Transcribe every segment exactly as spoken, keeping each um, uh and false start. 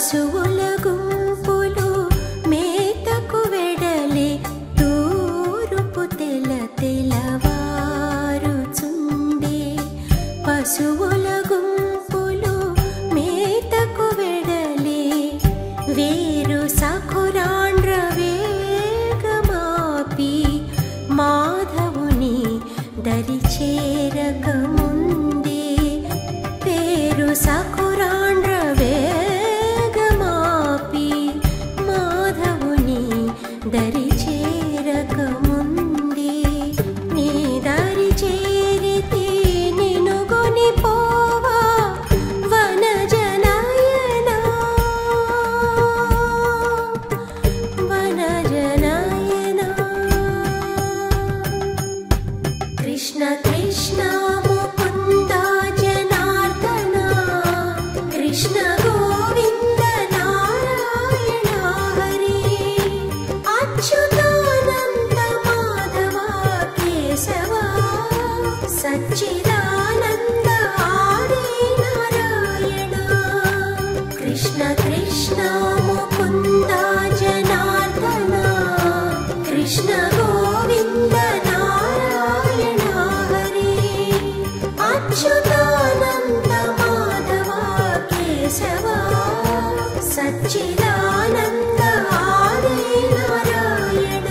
పశువుల గుంపులు మేతకు వెడలే తూరుపు తెల తెలవారుచుండే పశువుల గుంపులు మేతకు వెడలే వేరు సఖురాండ్ర వేగమాపి మాధవుని దరి చేరక ముందే పేరు సఖురాండ్ర వేగమాపి మాధవుని దరి చేరక ముందే నీ దరి చేరితే నిన్ను గొని పోవా వనజనయనా వనజనయనా కృష్ణ కృష్ణ ముకుంద జనార్దన కృష్ణ గోవింద నారాయణ హరి అచ్యుతానంద మాధవ కేశవ సచ్చిదానంద ఆది నారాయణ కృష్ణ కృష్ణ ముకుంద జనార్దన కృష్ణ గోవింద నారాయణ హరి అచ్యుతానంద మాధవ కేశవ సచ్చిదానంద ఆది నారాయణ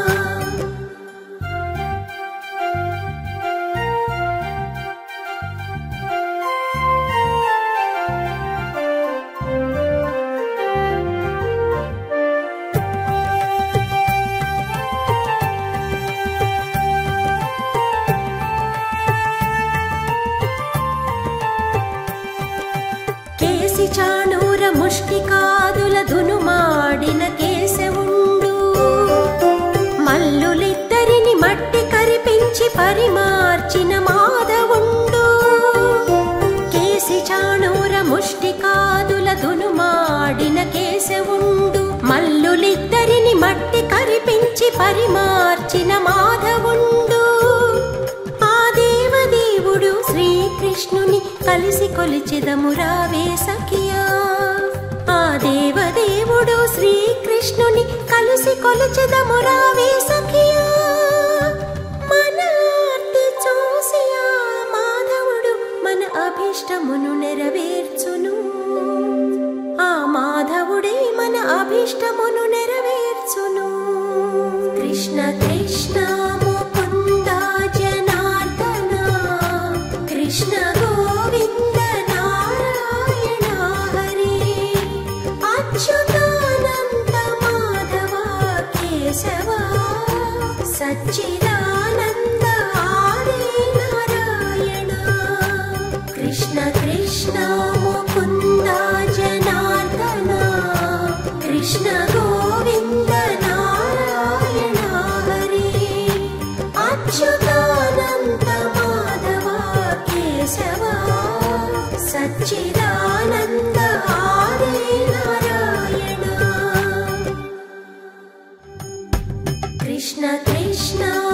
కేసి చాణూర ముష్టికాదుల ధునుమాడిన కేశవుండు మల్లులిద్దరిని మట్టి కరిపించి పరిమార్చిన మాధవుండు కేసి చాణూర ముష్టికాదుల ధునుమాడిన కేశవుండు మల్లులిద్దరిని మట్టి కరిపించి పరిమార్చిన మాధవుండు ఆ దేవదేవుడు శ్రీకృష్ణుని కలిసి కొలిచెదము రావే సఖియా ఆ దేవదేవుడు శ్రీకృష్ణుని కలిసి కొలిచెదము రావే సఖియా మన ఆర్తి చూసి ఆ మాధవుడు మన అభిష్టమును నెరవేర్చును ఆ మాధవుడే మన అభిష్టమును నెరవేర్చును కృష్ణ కృష్ణ ముకుంద జనార్దన కృష్ణ గోవింద నారాయణ హరి అచ్యుతానంద మాధవ కేశవ సచ్చిదానంద ఆది నారాయణ కృష్ణ కృష్ణ ముకుంద జనార్దన కృష్ణ గోవింద నారాయణ హరి అచ్యుతానంద మాధవ కేశవ సచ్చిదానంద ఆది నారాయణ కృష్ణ కృష్ణ